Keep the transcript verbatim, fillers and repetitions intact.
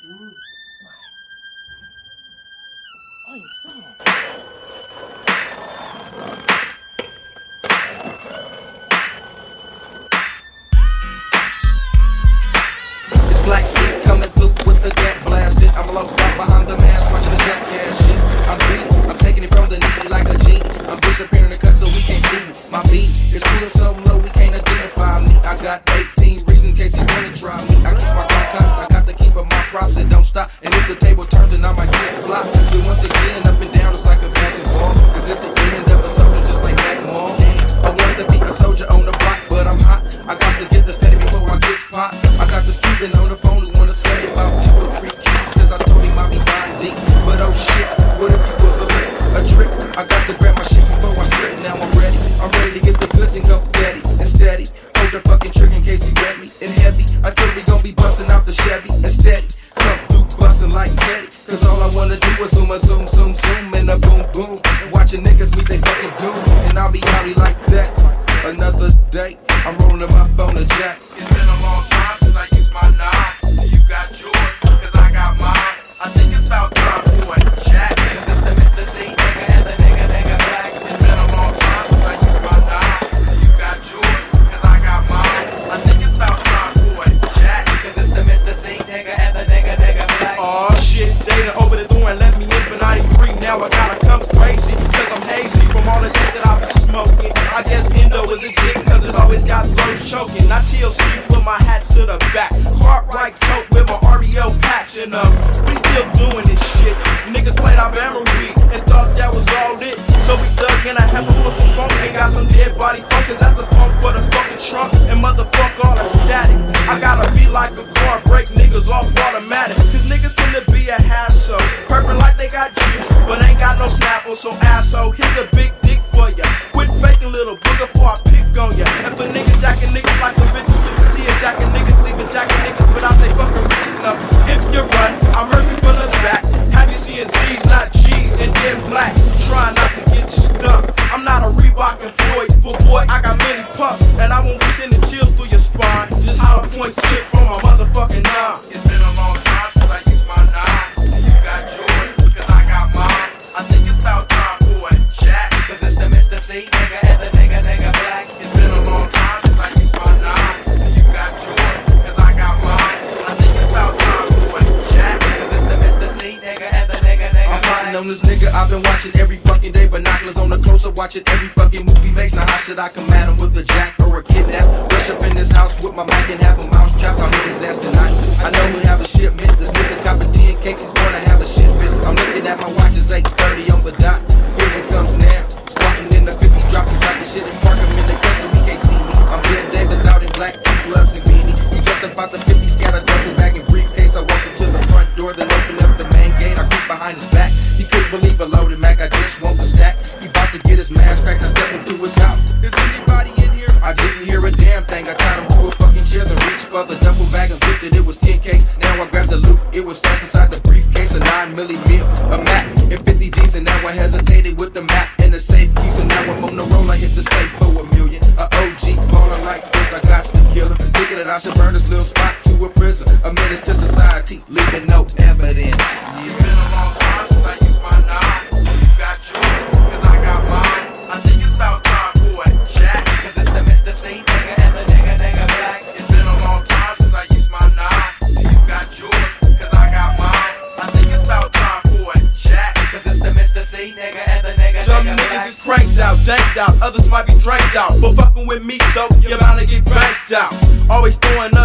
What? Oh, you saw. Black seat coming through with the gat blasted. I'm locked out behind the mask watching the jackass shit. I'm beat, I'm taking it from the needy like a G. I'm disappearing the cut so we can't see me. My beat is pulling so low we can't identify me. I got eighteen reasons in case you wanna try me. I keep my gun cocked, I got to keep up my props and don't stop. And if the table turns then I might flip flop. Then once again up and down it's like a basketball. Cause at the end of a soldier just like that mall. I wanted to be a soldier on the block, but I'm hot. I got to get the fatty before I get pop. I got this Cuban on the phone who wanna say about two or three keys, cause I told him I be buying deep. But oh shit, what if he was a lick, a trick? I got to grab my shit before I slip. Now I'm ready, I'm ready to get the goods and go daddy and steady. Hold the fucking trigger in case he grab me and heavy. I told him we gon' be busting out the Chevy and steady. Come through busting like Teddy, cause all I wanna do is zoom a zoom zoom zoom and a boom boom. And watching niggas meet they fucking doom, and I'll be outy like that. Another day, I'm rolling them up on the jack. It's been a long time since I used my nine. You got yours, cause I got mine. I think it's about time for a jack. Cause it's the Mister C, nigga, and the nigga, nigga black. It's been a long time since I used my nine. You got yours, cause I got mine. I think it's about time for a jack. Cause it's the Mister C, nigga, and the nigga, nigga black. Aw shit, they done opened the door and let me in for ninety-three. Now I gotta come crazy, cause I'm hazy from all the things that I've been smoking. I guess Indo is a dick cause it always got throats choking. I T L C with my hat to the back, Cartwright coat with my R E O patch. And um, we still doing this shit. Niggas played our memory and thought that was all it. So we dug in a heifer for some funk and got some dead body fuckers. That's the funk for the fucking trunk and motherfuck all the static. I gotta be like a car, break niggas off automatic. Cause niggas tend to be a hassle, purping like they got juice, but ain't got no snapple. So asshole, here's a big dick for ya. Quit faking little booger before I pick on ya. And for niggas jacking niggas like some bitches, good to see a jacking niggas leaving jacking niggas without they fucking riches enough. If you run, I'm hurting from the back. Have you seen Z's, not G's, and they're black? Trying not to get stuck. I'm not a Reebok employee, but boy, I got many puffs, and I won't be sending chills through your spine. Just how to point shit from my motherfucking nine. It's been a long time since I used my nine. You got yours, cause I got mine. I think it's about time for a jack. Cause it's the Mister C, nigga, and the nigga, nigga black. It's been a long time since I used my nine. You got yours, cause I got mine. I think it's about time for a jack. Cause it's the Mister C, nigga, and the nigga, nigga I'm black. plotting on this nigga I've been watching every fucking day. Binoculars on the close up, watching every fucking movie makes. Now how should I come at him with a jack or a kidnap? Rush up in this house with my mic and have a mouse trap. I'll hit his ass tonight. I know we have a shipment. This nigga copping ten cakes, he's gonna have a shit fit. I'm looking at my watch, it's eight thirty on the dot. Here it comes now. Squatting in the fifty, drop inside the shit and park him in the cut so he can't see me. I'm Ben Davis out in black, two gloves and beanie. He jumped about the fifty, scattered double bag and briefcase. I walked him to the front door, then opened up the main gate. I creep behind his back. He couldn't believe a loaded Mac, I just want the stack. He about to get his mask cracked, I stepped into his house. Is anybody in here? I didn't hear a damn thing. I tied him to a fucking chair, then reached for the duffel bag and zipped it. It was ten K's. Now I grabbed the loot. It was stashed inside the briefcase, a nine milli meal, a Mac, and fifty G's. And now I hesitated with the map and the safe key. So now I'm on the roll. I hit the safe for a million. A O G baller like this, I got to kill him. Thinking that I should burn this little spot to a prison. A menace to society, leaving no evidence. Yeah. It's been a long time since I used my nine. You got yours, cause I got mine. I think it's about time for a jack. Cause it's the Mister C, nigga, and the nigga, nigga black. It's been a long time since I used my nine. You got yours, cause I got mine. I think it's about time for a jack. Cause it's the Mister C, nigga, and the nigga, Some nigga niggas black. Is cranked out, danked out, others might be dranked out. But fucking with me though, you're bound to get banked out. Always throwing